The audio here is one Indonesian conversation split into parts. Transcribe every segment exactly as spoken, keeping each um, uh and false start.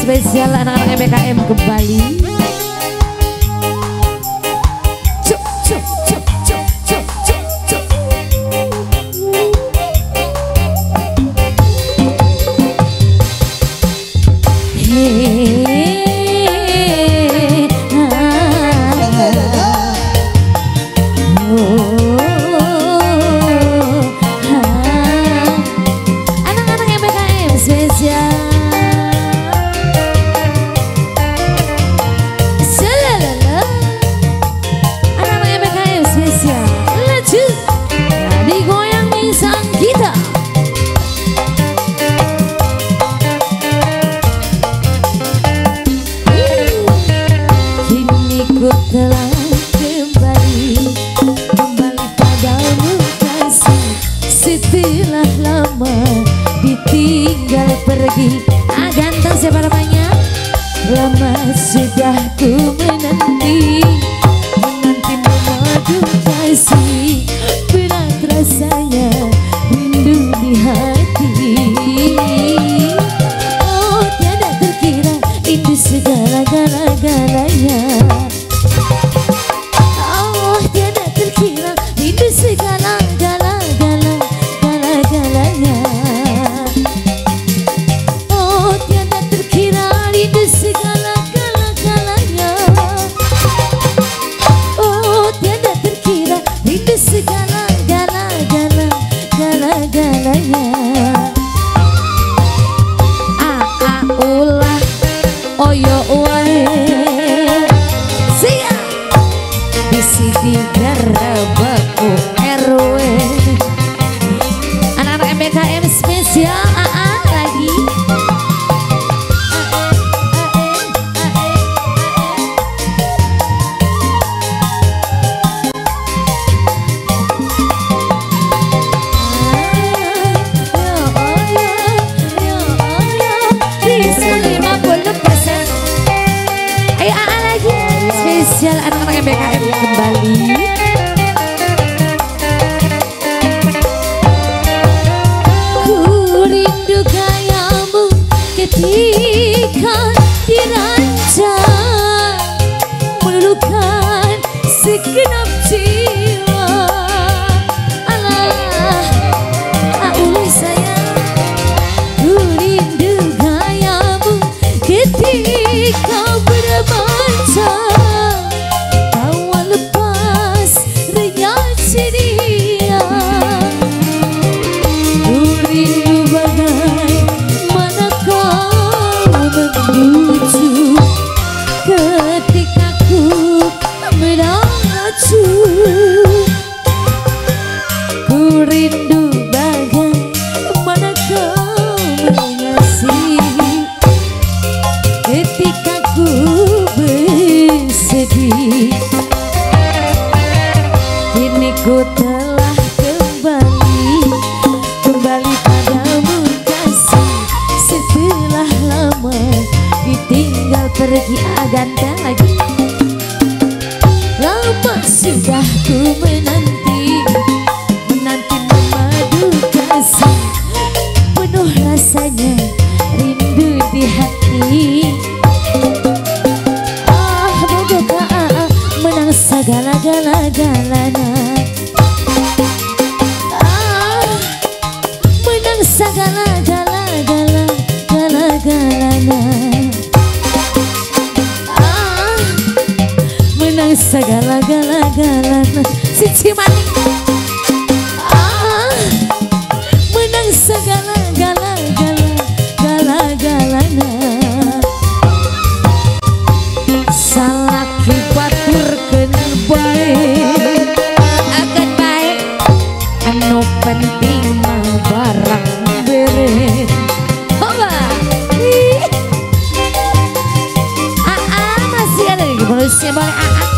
spesial anak-anak M B K M kembali. Cuk, cuk, cuk, cuk, cuk, cuk, cuk. Hey. Telah kembali, kembali padamu kasih. Setelah lama ditinggal pergi. Ah, ganteng siapa namanya? Lama sudah ku menanti, menanti memadu kasih. Berat rasanya rindu di hati. Oh, tiada terkira rindu segala-gala-galanya. Siti Garabaku R W. Anak-anak M B K M spesial A A lagi. lima puluh persen. Ayo A A lagi spesial anak-anak M B K M kembali. Ku rindu gayamu ketika dirancang, meluluhkan segenap jiwa. Alah, aulai sayang. Ku rindu gayamu ketika bermancang, ketika ku meracu. Ku rindu bagaimana kau mengasihi ketika ku bersedih. Kini ku telah kembali, kembali padamu kasih. Setelah lama ditinggal pergi. Aganta lagi. Lama sudah ku menanti, menanti memadu kasih. Penuh rasanya rindu di hati. Ah, moga menang segala-gala-galana. Ah, menang segala-gala-gala-gala-galana. Segala-gala-galana si Cimaning. Ah, menang segala-gala-gala-gala-galana. Salah kibatur kena baik, akan baik. Anu penting mah barang bere. Hoba. Ah, ah, masih ada lagi bonusnya boleh. Ah, ah.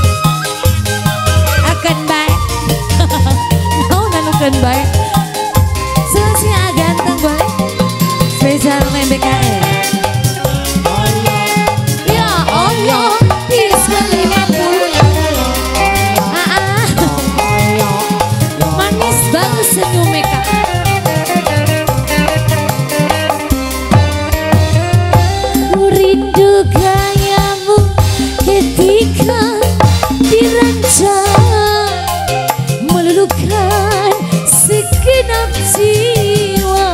Akan baik. Selesai ganteng boleh. Spesial M B K M. Ya Allah, bisa lima puluh. Ah, ah. Manis banget senyum mereka. Murid ketika dirancang meluluhkan segenap jiwa.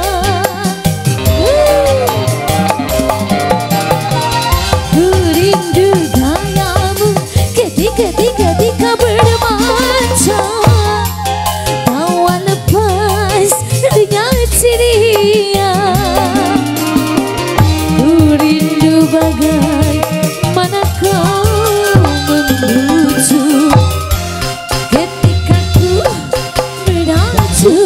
Ku rindu gayamu ketika ketika bermanja, tawa lepas dengan ceria. Ku rindu bagai mana kau menuju ketika ku menaju.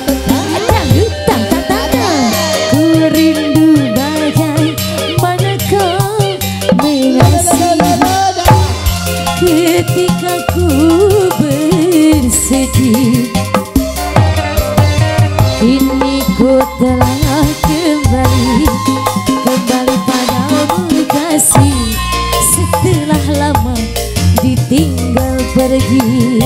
Ku rindu bagai mana kau menasih ketika ku bersedih. Kini ku telah kembali kembali padamu kasih, setelah lama ditinggal pergi.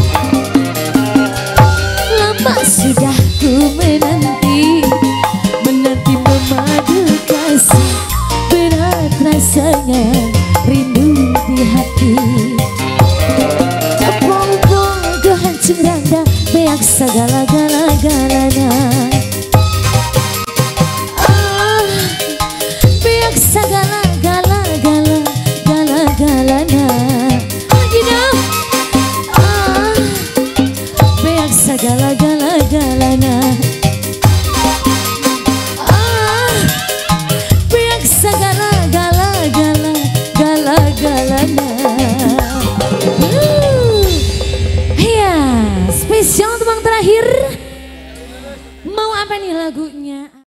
Lama sudah ku menanti menanti memadu kasih, berat rasanya rindu di hati. Bong-bong kehancur randa beak segala-gala-galana. Ah, beak segala-gala-gala gala-galana. Lagi dong. Ah, beak segala-gala-galana. Ah, beak segala-gala-gala gala-galana. Ya, spesial untuk yang terakhir. Mau apa nih lagunya?